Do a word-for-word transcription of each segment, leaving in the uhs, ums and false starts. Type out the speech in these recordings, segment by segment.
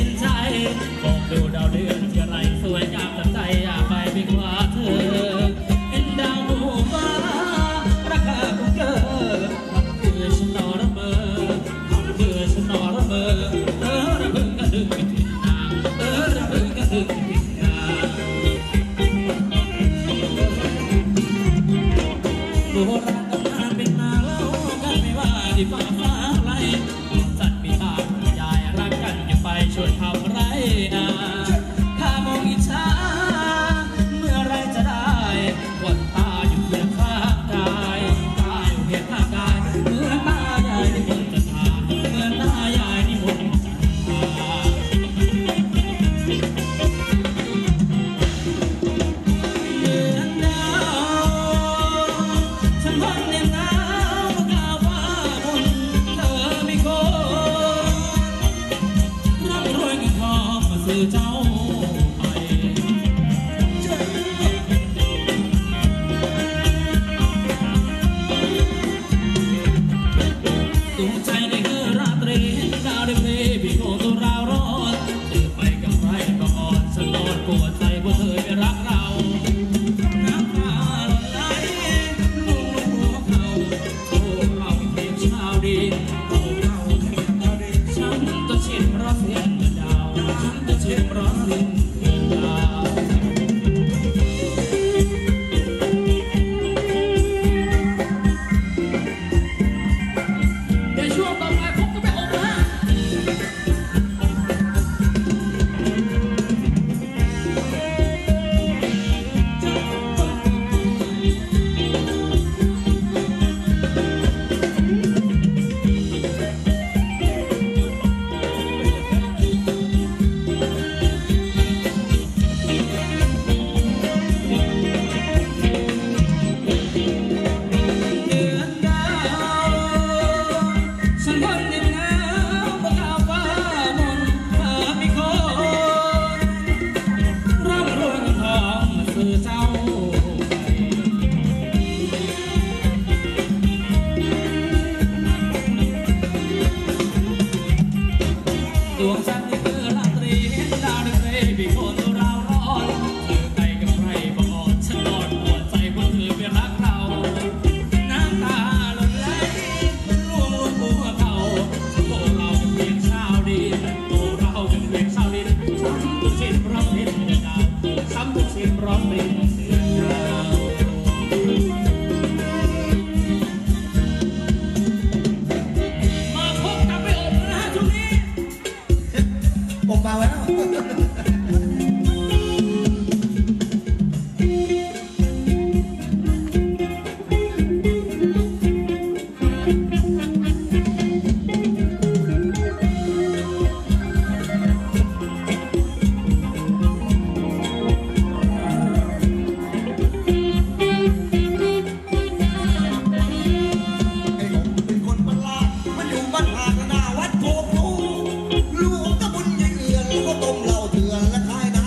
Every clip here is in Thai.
นใจมองดูดาวเดือนที่ไรสวยงามแต่ใจอยากไปเป็นกว่าเธอเห็นดาวหมู่ฟ้าราคาคุ้มเกินทำเพื่อฉันนอระเมอทำเพื่อฉันนอระเมอเออระเบิดกระดึงไปถึงนางเออระเบิดกระดึงไปถึงนางโบราณตำนานเป็นมาเล่ากันไม่ว่าที่ฟ้าฟ้าไรสัตว์มีตาคุณยายรักกันอย่าไปชวนทำไรนะข้ามองอิจฉาเมื่อไรจะได้วันตาอยู่เพียงข้างกายตาอยู่เพียงข้างกายเมื่อตายายนิมนต์จะทานเมื่อตายายนิมนต์จะทานเดือนดาวฉันวันเดียวหนาวกล่าวว่าบนเธอไม่โกร่ำรวยเงินทองมาซื้อเจ้าไปดวงใจในคืนราตรีดาวได้เพลย์พี่โง่ตัวราวร้อนเธอไปกับใครก็อ่อนฉันนอนปวดใจเพราะเธอไม่รักเราน้ำตาหล่นไหลลูกหัวเขาโอ้เราเพียงชาวดินโอ้เราเพียงชาวดินฉันจะชินเพราะเสียงดาวฉันจะชินเพราะเสียงดาวเดี๋ยวช่วงต่อไปผมก็ไปอบนะเดือนดาวฉันวันยังหนาวเพราะข่าวฟ้ามนต์เธอไม่โคนร่ำรวยเงินทองมาซื้อเจ้าไปดวงจันทร์ในคืนราตรีเห็นดาวในเพลย์พี่โง่ตัวราวร้อนเธอไปกับใครบอกอ่อนฉันนอนปวดใจเพราะเธอไม่รักเราน้ำตาหล่นไหลร่วงลงหัวเขาพวกเราเป็นเพียงชาวดินพวกเราเป็นเพียงชาวดินช้ำทุกชิ้นเพราะเป็นเดือนดาวช้ำทุกชิ้นเพราะเป็นเดือนดาวมาพบกับไปอบนะช่วงนี้ผมมาแล้วเป็นคนบ้านลาดมันอยู่บ้านหาดหน้าวัดโพธิ์ลูกตะบุญใหญ่เอือนแล้วก็ต้มเหล้าเถื่อนและขายน้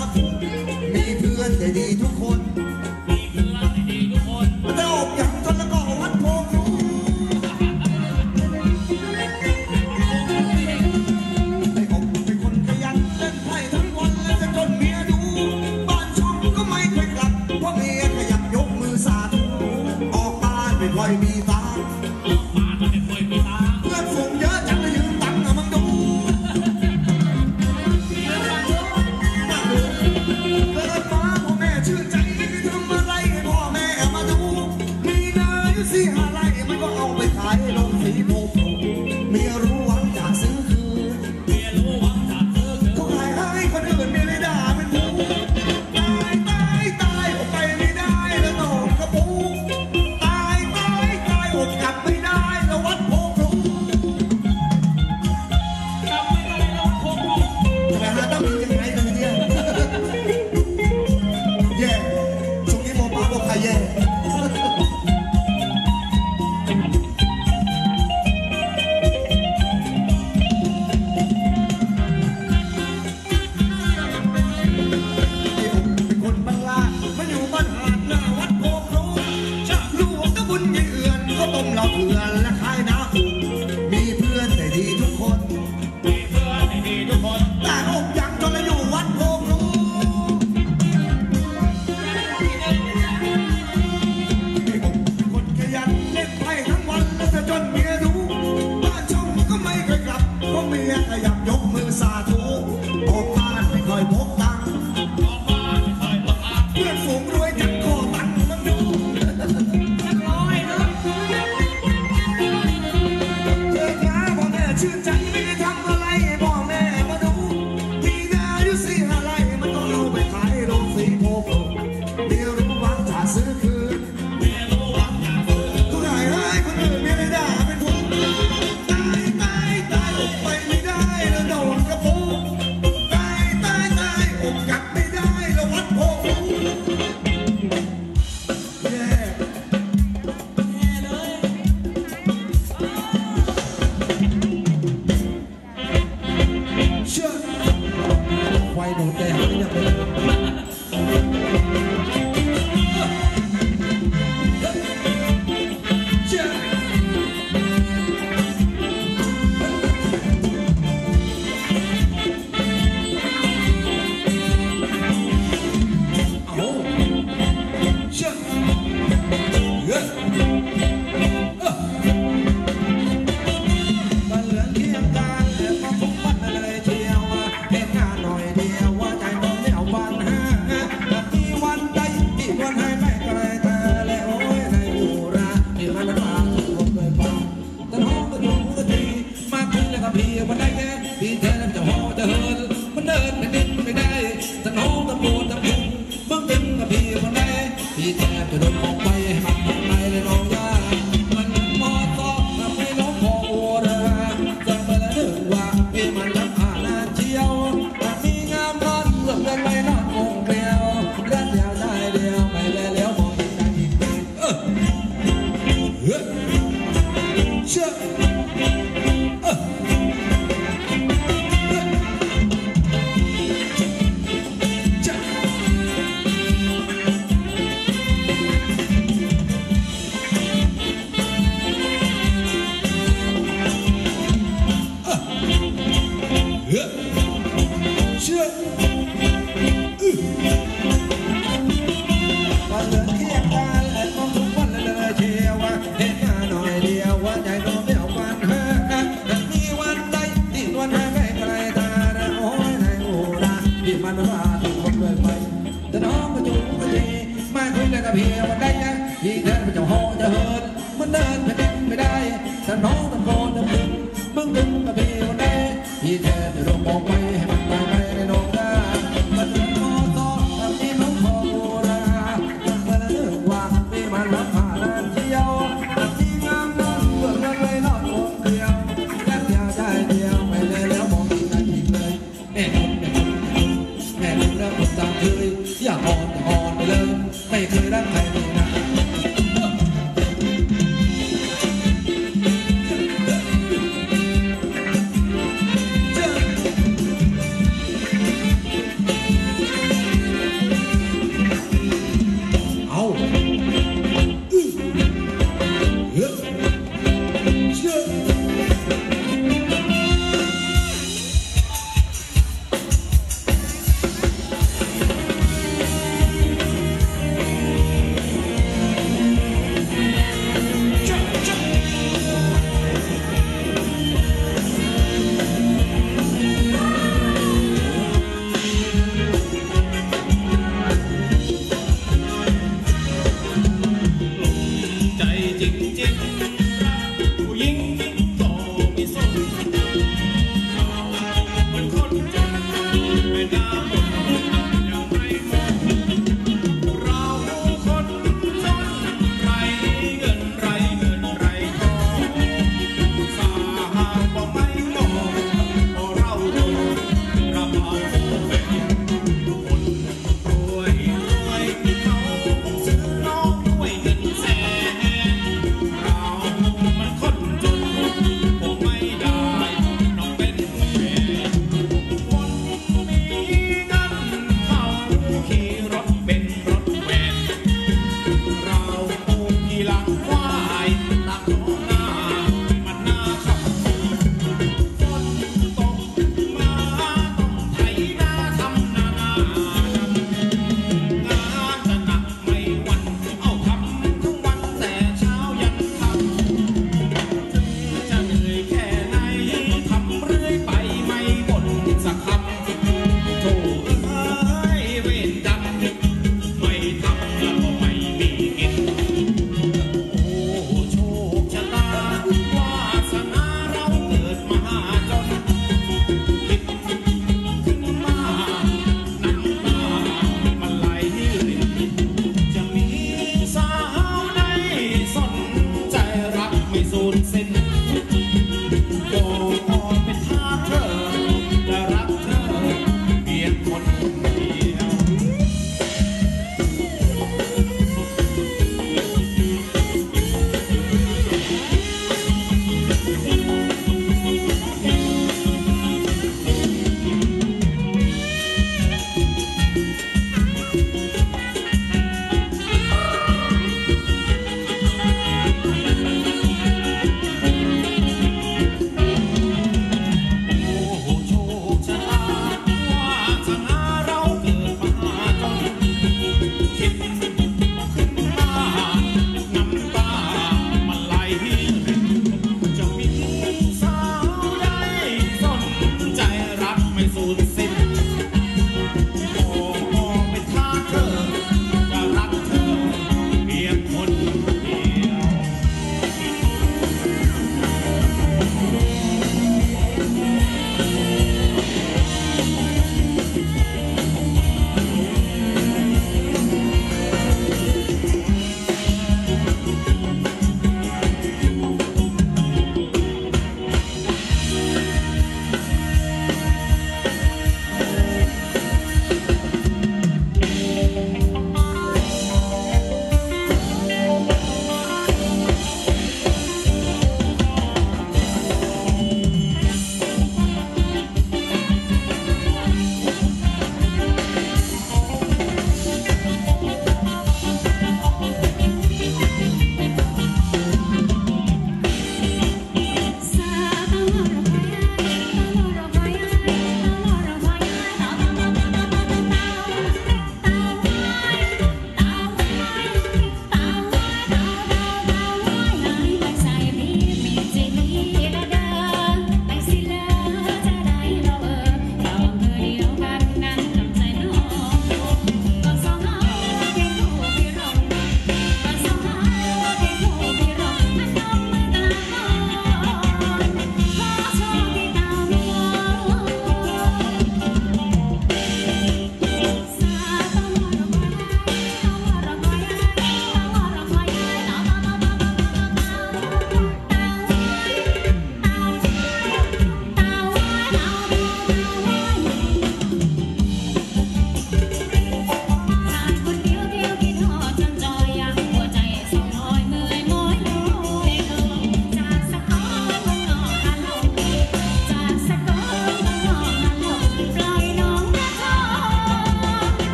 โดนใจหายยังเลย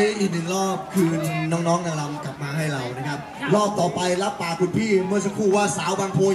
อีกหนึ่งรอบคืนน้องๆนางรำกลับมาให้เรานะครับ รอบต่อไปรับปากคุณพี่เมื่อสักครู่ว่าสาวบางโพ